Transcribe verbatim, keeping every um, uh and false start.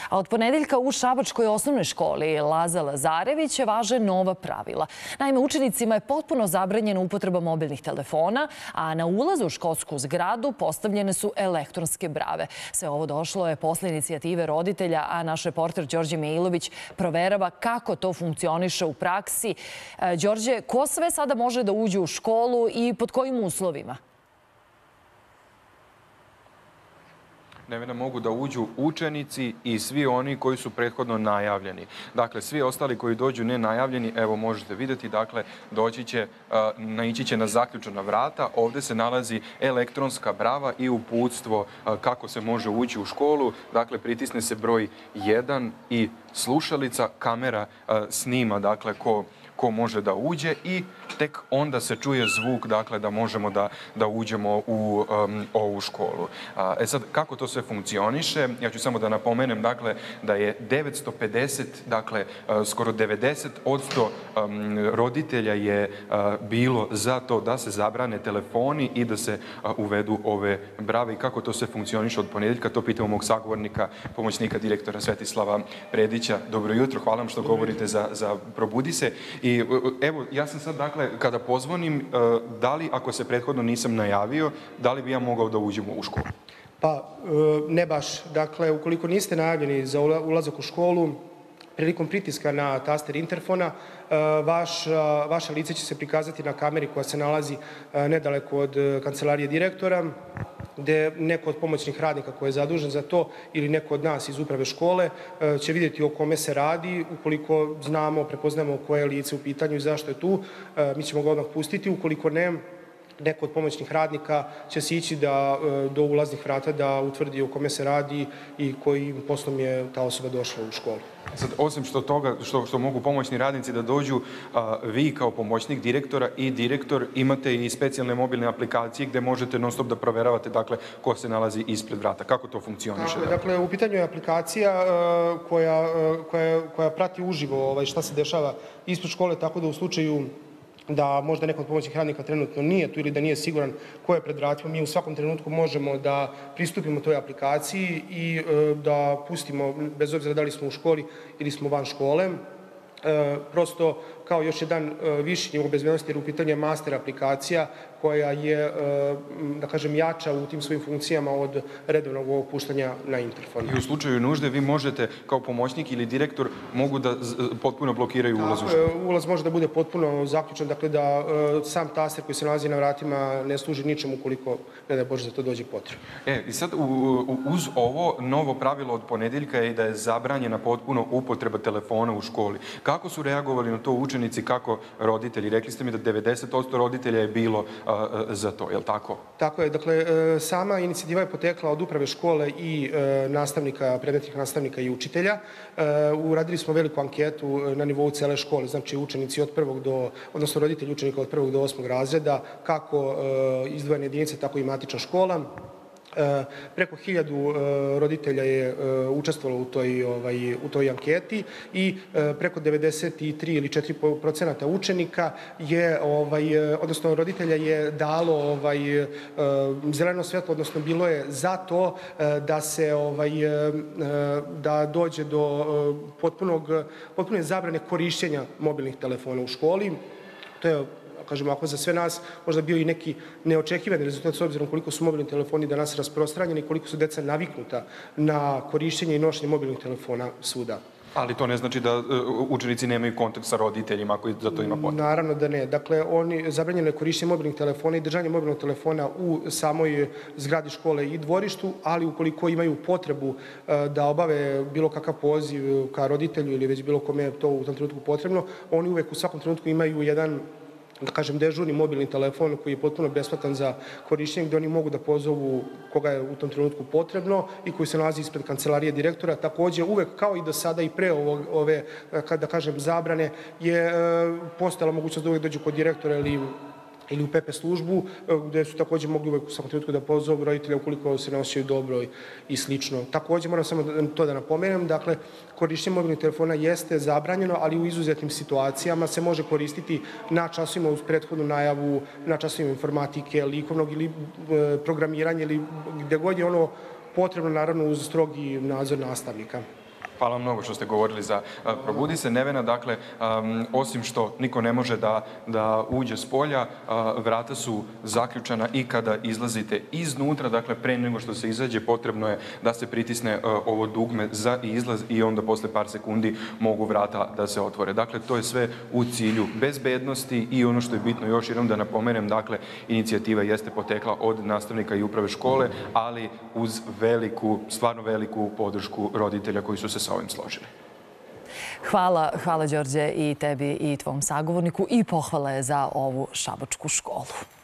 A od ponedeljka u Šabačkoj osnovnoj školi Laza Lazarevića važe nova pravila. Naime, učenicima je potpuno zabranjena upotreba mobilnih telefona, a na ulazu u školsku zgradu postavljene su elektronske brave. Sve ovo došlo je posle inicijative roditelja, a naš reporter Đorđe Milović proverava kako to funkcioniše u praksi. Đorđe, ko sve sada može da uđe u školu i pod kojim uslovima? Nevena, mogu da uđu učenici i svi oni koji su prethodno najavljeni. Dakle, svi ostali koji dođu nenajavljeni, evo možete vidjeti, dakle, doći će, naići će na zaključana vrata. Ovdje se nalazi elektronska brava i uputstvo kako se može ući u školu. Dakle, pritisne se broj jedan i slušalica, kamera snima, dakle, ko ko može da uđe i tek onda se čuje zvuk, dakle, da možemo da, da uđemo u um, ovu školu. E sad, kako to sve funkcioniše? Ja ću samo da napomenem, dakle, da je devetsto pedeset, dakle, skoro devedeset posto um, roditelja je uh, bilo za to da se zabrane telefoni i da se uh, uvedu ove brave. I kako to sve funkcioniše od ponedeljka, to pitamo mog sagovornika, pomoćnika direktora Svetislava Predića. Dobro jutro, hvala vam što govorite za, za Probudi se. I evo, ja sam sad, dakle, kada pozvonim, da li, ako se prethodno nisam najavio, da li bi ja mogao da uđem u školu? Pa, ne baš. Dakle, ukoliko niste najavljeni za ulazak u školu, prilikom pritiska na taster interfona, vaš, vaša lice će se prikazati na kameri koja se nalazi nedaleko od kancelarije direktora, gde neko od pomoćnih radnika koji je zadužen za to ili neko od nas iz uprave škole će vidjeti o kome se radi. Ukoliko znamo, prepoznamo koje je lice u pitanju i zašto je tu, mi ćemo ga odmah pustiti. Ukoliko ne, neko od pomoćnih radnika će se ići da, do ulaznih vrata da utvrdi o kome se radi i kojim poslom je ta osoba došla u školu. Sad, osim što toga, što, što mogu pomoćni radnici da dođu, a, vi kao pomoćnik direktora i direktor imate i specijalne mobilne aplikacije gde možete non stop da proveravate, dakle, ko se nalazi ispred vrata. Kako to funkcioniše? Dakle, dakle u pitanju je aplikacija uh, koja, uh, koja, koja prati uživo ovaj, šta se dešava ispred škole, tako da u slučaju da možda neko od pomoćnih radnika trenutno nije tu ili da nije siguran ko je pred vratima, mi u svakom trenutku možemo da pristupimo toj aplikaciji i e, da pustimo, bez obzira da li smo u školi ili smo van škole, e, prosto kao još jedan e, viši nivo bezbednosti, jer u pitanju je master aplikacija koja je, e, da kažem, jača u tim svojim funkcijama od redovnog ovog puštanja na interfon. I u slučaju nužde vi možete, kao pomoćnik ili direktor, mogu da potpuno blokiraju ulaz u školu? Ulaz može da bude potpuno zaključan, dakle da e, sam taster koji se nalazi na vratima ne služi ničemu ukoliko, ne da Bože, za to dođe potrebno. E, i sad u, u, uz ovo novo pravilo od ponedeljka je da je zabranjena potpuno upotreba telefona u školi. Kako su reagovali na to učenici, kako roditelji? Rekli ste mi da devedeset posto roditelja je bilo a, za to, je li tako? Tako je. Dakle, sama inicijativa je potekla od uprave škole i e, nastavnika, predmetnih nastavnika i učitelja. E, uradili smo veliku anketu na nivou cele škole, znači učenici od prvog do, odnosno roditelji učenika od prvog do osmog razreda, kako e, izdvojene jedinice, tako i matična škola. E, preko hiljadu e, roditelja je e, učestvovalo u toj, ovaj, u toj anketi i e, preko devedeset tri ili četiri procenata učenika je, ovaj, odnosno roditelja je dalo ovaj, e, zeleno svetlo, odnosno bilo je za to e, da se ovaj, e, da dođe do e, potpunog, potpune zabrane korišćenja mobilnih telefona u školi. To je, kažemo, ako za sve nas možda bio i neki neočekivani rezultat s obzirom koliko su mobilni telefoni danas rasprostranjeni i koliko su deca naviknuta na korišćenje i nošenje mobilnih telefona svuda. Ali to ne znači da uh, učenici nemaju kontakt sa roditeljima ako za to ima potrebe? Naravno da ne. Dakle, oni, zabranjeno je korišćenje mobilnih telefona i držanje mobilnog telefona u samoj zgradi škole i dvorištu, ali ukoliko imaju potrebu uh, da obave bilo kakav poziv ka roditelju ili već bilo kome je to u tom trenutku potrebno, oni uvek u svakom trenutku imaju jedan, da kažem, dežurni mobilni telefon koji je potpuno besplatan za korišćenje, gde oni mogu da pozovu koga je u tom trenutku potrebno i koji se nalazi ispred kancelarije direktora. Takođe, uvek, kao i do sada i pre ovog, ove, da kažem, zabrane, je e, postojala mogućnost da uvek dođu kod direktora ili ili u P P službu, gde su takođe mogli uvek u svakom trenutku da pozovu roditelja ukoliko se ne osjećaju dobro i slično. Takođe, moram samo to da napomenem, dakle, korišćenje mobilnih telefona jeste zabranjeno, ali u izuzetnim situacijama se može koristiti na časovima uz prethodnu najavu, na časovima informatike, likovnog ili e, programiranja ili gde god je ono potrebno, naravno uz strogi nadzor nastavnika. Hvala vam mnogo što ste govorili za uh, Probudi se. Nevena, dakle, um, osim što niko ne može da, da uđe s polja, uh, vrata su zaključana i kada izlazite iznutra, dakle, pre nego što se izađe, potrebno je da se pritisne uh, ovo dugme za izlaz i onda posle par sekundi mogu vrata da se otvore. Dakle, to je sve u cilju bezbednosti i ono što je bitno još jednom da napomenem, dakle, inicijativa jeste potekla od nastavnika i uprave škole, ali uz veliku, stvarno veliku podršku roditelja koji su se sa ovim složili. Hvala, hvala Đorđe i tebi i tvom sagovorniku i pohvale za ovu šabačku školu.